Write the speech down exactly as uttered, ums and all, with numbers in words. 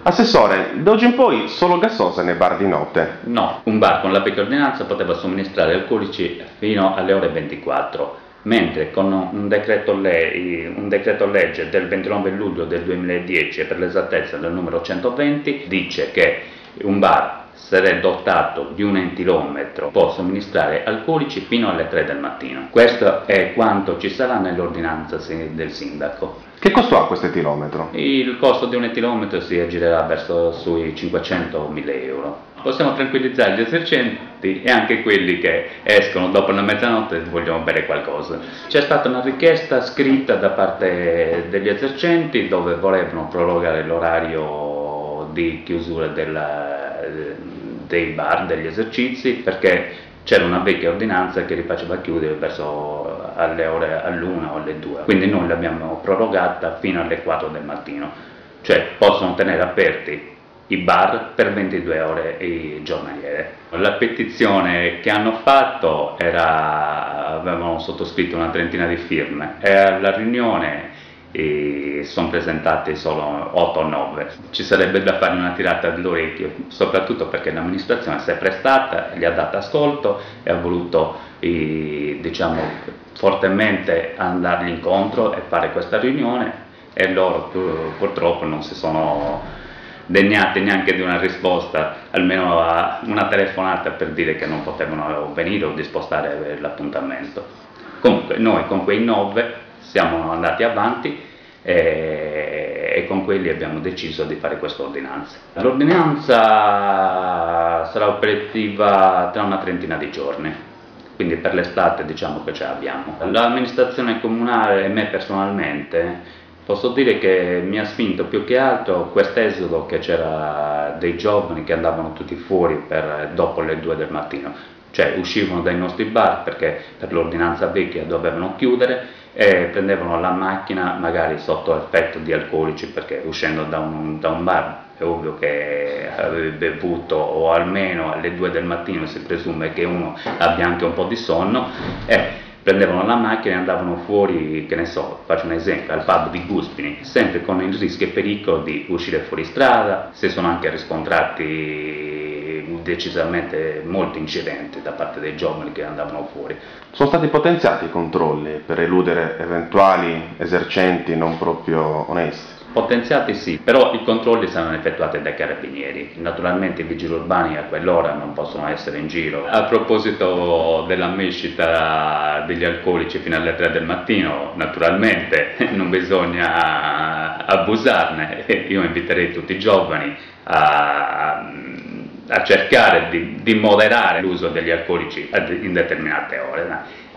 Assessore, da oggi in poi solo gassosa nei bar di notte? No, un bar con la vecchia ordinanza poteva somministrare alcolici fino alle ore ventiquattro, mentre con un decreto, le, un decreto legge del ventinove luglio del duemiladieci, e per l'esattezza del numero centoventi, dice che un bar, se è dotato di un entilometro, può somministrare alcolici fino alle tre del mattino. Questo è quanto ci sarà nell'ordinanza del sindaco. Che costo ha questo etilometro? Il costo di un etilometro si aggirerà verso sui cinquecento mille euro. Possiamo tranquillizzare gli esercenti e anche quelli che escono dopo la mezzanotte e vogliono bere qualcosa. C'è stata una richiesta scritta da parte degli esercenti dove volevano prorogare l'orario di chiusura della, dei bar, degli esercizi, perché c'era una vecchia ordinanza che li faceva chiudere verso alle ore all'una o alle due, quindi noi l'abbiamo prorogata fino alle quattro del mattino, cioè possono tenere aperti i bar per ventidue ore giornaliere. La petizione che hanno fatto era, avevano sottoscritto una trentina di firme e alla riunione e sono presentati solo otto o nove. Ci sarebbe da fare una tirata dell'orecchio, soprattutto perché l'amministrazione si è prestata, gli ha dato ascolto e ha voluto eh, diciamo, fortemente andargli incontro e fare questa riunione, e loro purtroppo non si sono degnati neanche di una risposta, almeno a una telefonata per dire che non potevano venire o di spostare l'appuntamento. Comunque noi con quei nove siamo andati avanti e, e con quelli abbiamo deciso di fare questa ordinanza. L'ordinanza sarà operativa tra una trentina di giorni, quindi per l'estate diciamo che ce l'abbiamo. L'amministrazione comunale e me personalmente posso dire che mi ha spinto più che altro quest'esodo, che c'era dei giovani che andavano tutti fuori per, dopo le due del mattino, cioè uscivano dai nostri bar perché per l'ordinanza vecchia dovevano chiudere e prendevano la macchina magari sotto effetto di alcolici, perché uscendo da un, da un bar è ovvio che aveva bevuto, o almeno alle due del mattino si presume che uno abbia anche un po' di sonno, e prendevano la macchina e andavano fuori, che ne so, faccio un esempio, al pub di Guspini, sempre con il rischio e pericolo di uscire fuori strada. Si sono anche riscontrati decisamente molti incidenti da parte dei giovani che andavano fuori. Sono stati potenziati i controlli per eludere eventuali esercenti non proprio onesti? Potenziati sì, però i controlli saranno effettuati dai carabinieri. Naturalmente i vigili urbani a quell'ora non possono essere in giro. A proposito della mescita degli alcolici fino alle tre del mattino, naturalmente non bisogna abusarne. Io inviterei tutti i giovani a, a cercare di, di moderare l'uso degli alcolici in determinate ore.